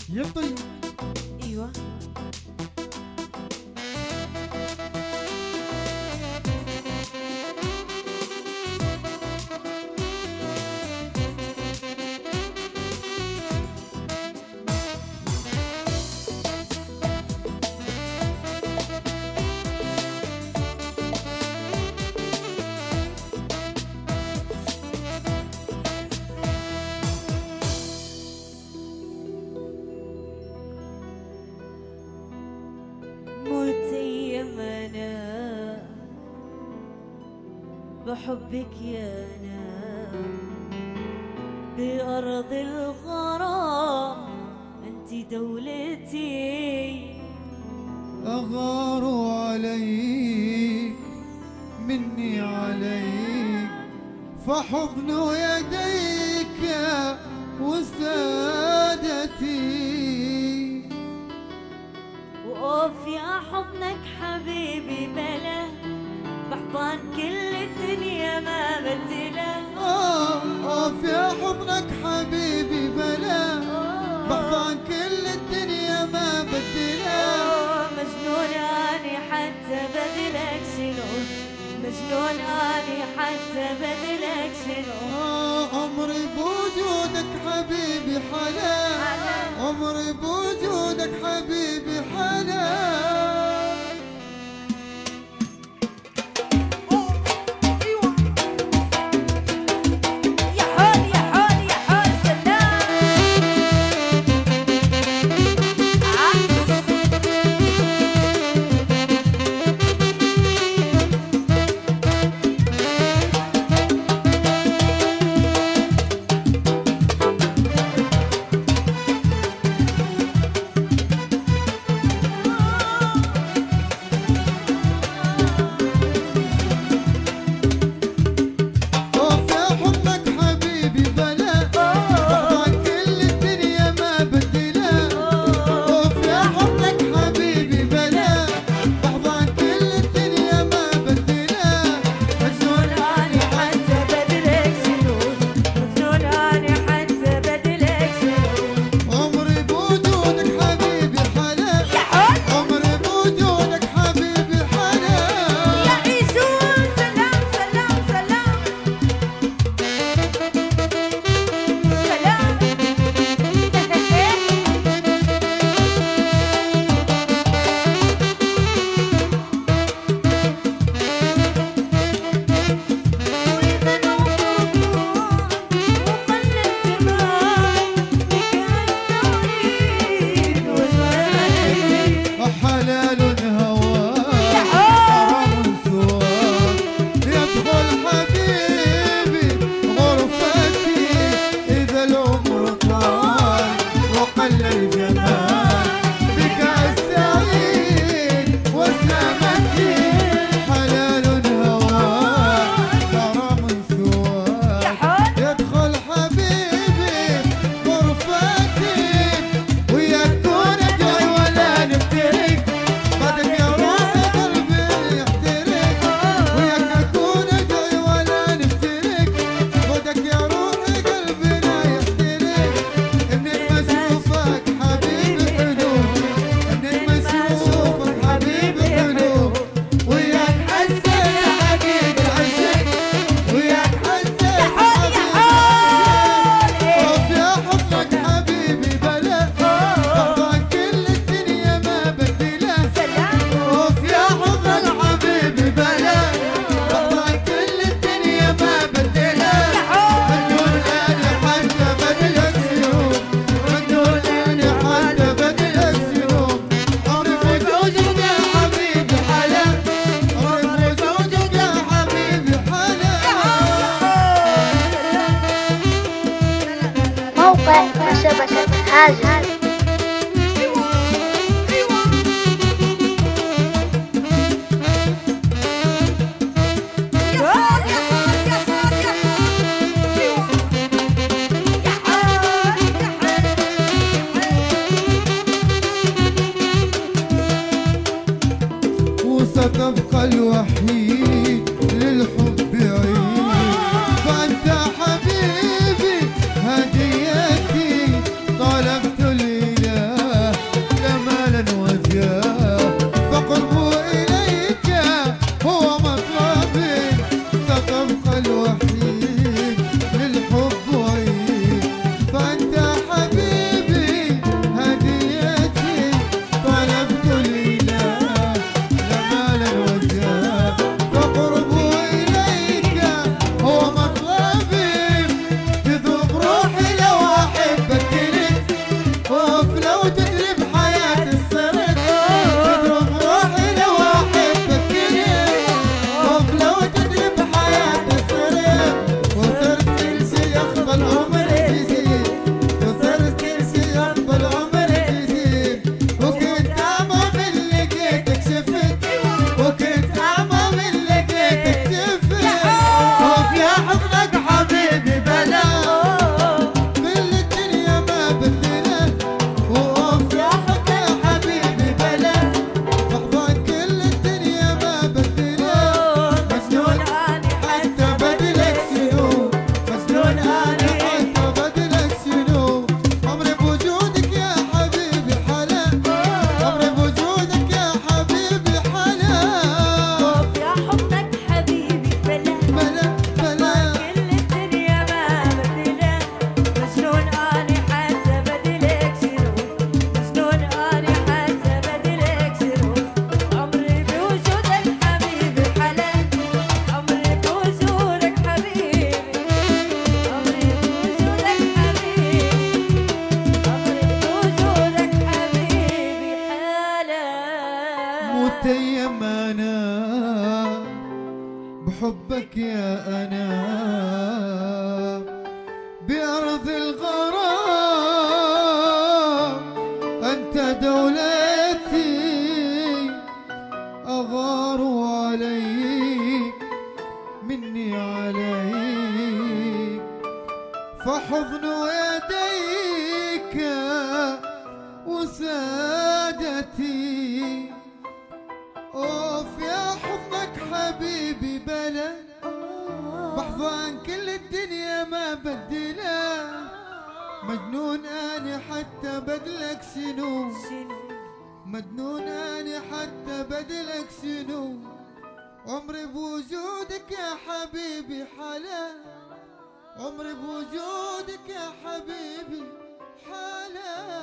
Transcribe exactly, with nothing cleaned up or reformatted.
يفطي. ايوه متيمنا بحبك يا نام بأرض الغرام أنت دولتي. أغار عليك مني عليك فحضن يديك وسادتي. وقف يا حضنك حبيبي بلا بحضن كل الدنيا ما بدله. أقف يا حضنك حبيبي بلا بحضن كل الدنيا ما بدله. مجنون أني حتى بدلك شنو، مجنون أني حتى بدلك شنو. عمري بوجودك حبيبي حلا، عمري بوجودك حبيبي حلا. شبكة هاجر. وستبقى الوحيد للحب عيد، فأنت حبيبي هديتي طلبت ماخذ الغرام أنت دولتي، أغار عليك مني عليك، فحضن يديك وسادتي. اوف يا حضنك حبيبي بلد، بحضن كل الدنيا ما بدله، مجنون اني حتى بدلك شنو، مجنون اني حتى بدلك شنو، عمري بوجودك يا حبيبي حلا، عمري بوجودك يا حبيبي حلا.